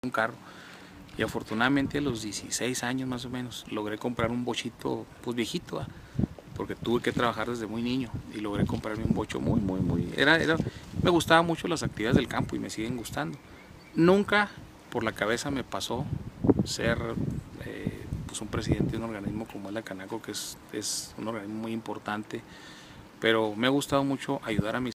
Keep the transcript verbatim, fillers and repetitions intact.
un carro. Y afortunadamente a los dieciséis años más o menos logré comprar un bochito pues viejito, ¿eh? Porque tuve que trabajar desde muy niño y logré comprarme un bocho muy, muy, muy... Era, era, me gustaban mucho las actividades del campo y me siguen gustando. Nunca por la cabeza me pasó ser eh, pues un presidente de un organismo como es la Canaco, que es, es un organismo muy importante, pero me ha gustado mucho ayudar a mis